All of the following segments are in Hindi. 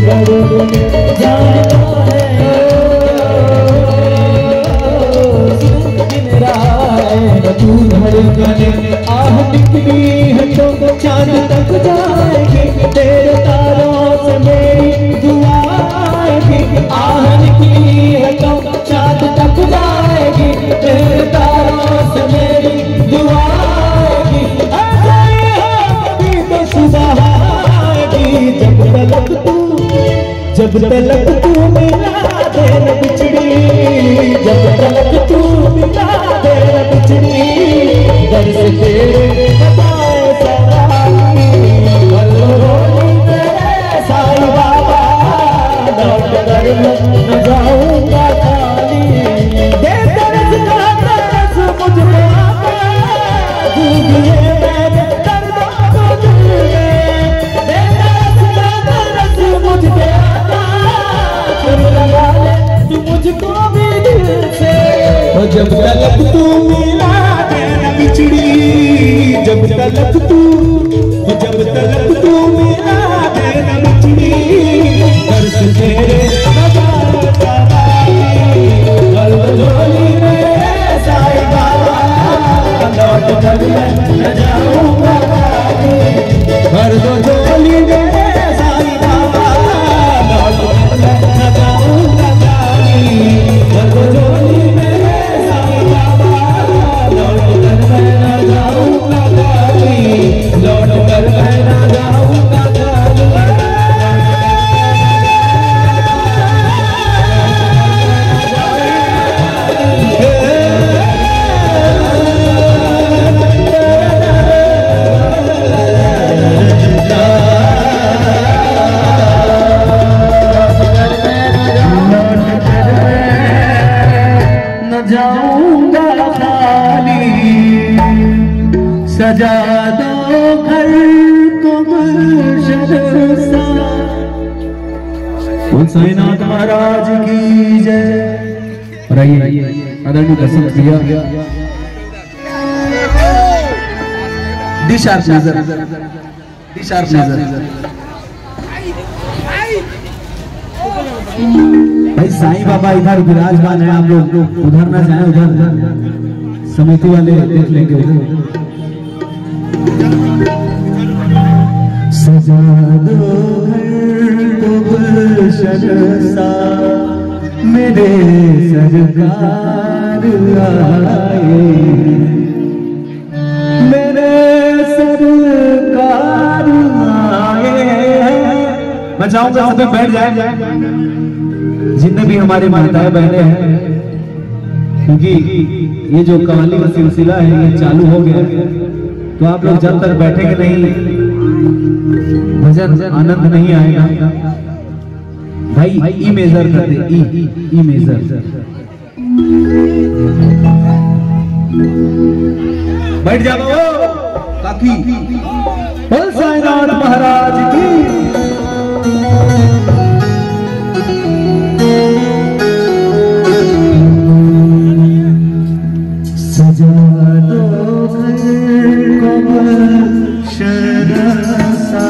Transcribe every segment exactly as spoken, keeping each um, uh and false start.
आह निकली है तो चांद तक जाएगी, तेरे तारों से मेरी दुआ आएगी। आह निकली है तो चांद तक जाएगी, तेरे तारों से मेरी दुआ आएगी। कभी तो सुबह आएगी, जब तलक तू जब तलक तू मिला दे न बिछड़ी, जब तलक तू मिला दे न बिछड़ी। दर से तेरे बताए सवारी, बल्लोरी तेरे साईं बाबा, लौट कर मैं न जाऊंगा खाली। दे तरस का तरस मुझ पे आका, डूबिए मेरे दर्दों को दिल में। दे तरस का तरस मुझ पे आका, फिर लगा ले तू मुझको भी दिल से। और जब तलक तू मिला बिछड़ी, जब तलक तू जब तलक तू मिला दे न बिछड़ी। दर्द तेरे नजारे सवारी, बल्लोरी मेरे साईं बाबा, लौट कर मैं न जाऊंगा खाली। भर दो झोली मेरे साईं बाबा, लौट कर मैं न जाऊंगा खाली। भर दो झोली मेरे साईं बाबा, लौट कर मैं न जाऊंगा खाली, लौट कर मैं न जाऊंगा खाली। जाऊंगा खाली, सजा दो घर को गुलशन सा। बोल साईनाथ महाराज की जय। और आइए आदरणीय दर्शक भैया, डी शार्प नजर, डी शार्प नजर। भाई साईं बाबा इधर विराजमान है, आप लोग उधर ना जाए, उधर समिति वाले देख लेंगे उधर। सजा दो घर को गुलशन सा, मेरे सरकार आए, मेरे सरकार आए। मैं चाहूंगा सब पे बैठ जाए जितने भी हमारे माताएं बहने हैं, क्योंकि ये जो कव्वाली का सिलसिला है ये चालू हो गया। तो आप लोग जब तक बैठेंगे नहीं, भजन आनंद नहीं आएगा। भाई ई मेजर करते, ई ई मेजर। बैठ जाओ काकी। बोल साईनाथ महाराज की। सजा दो घर को गुलशन सा,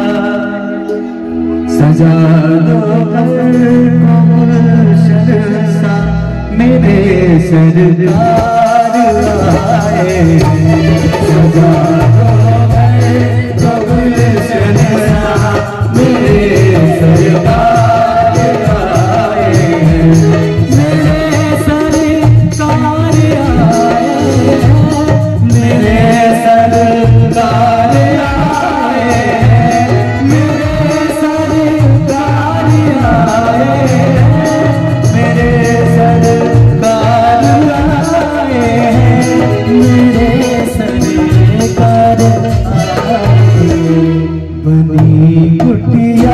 सजा दो घर को गुलशन सा, मेरे सरकार आए। सजा दो घर को गुलशन सा, मेरे सरकार आए, मेरे सरकार आए, मेरे सरकार आए, मेरे सरकार आए, मेरे सरकार आए, मेरे सरकार आए। बनी कुटिया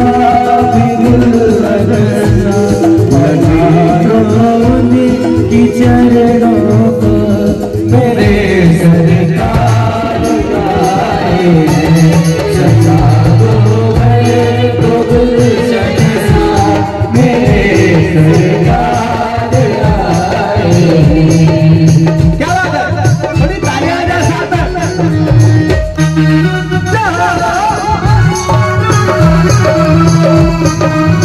की चरणों को मेरे सरकार आए। सजा दो घर को गुलशन सा, मेरे सरकार आए। क्या बात है, थोड़ी तालियां जा साथ में।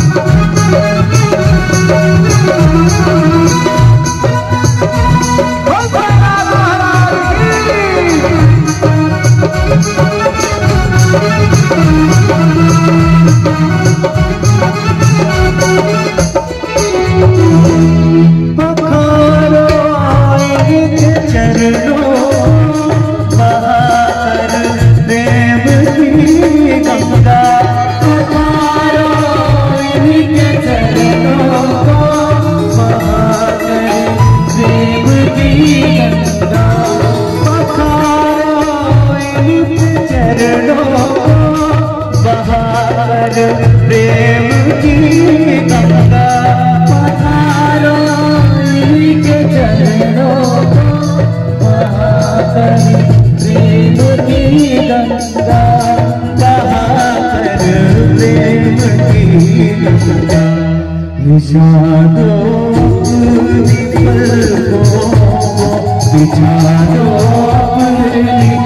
लगता, बिछा दो अपनी पलकों को, बिछा दो अपनी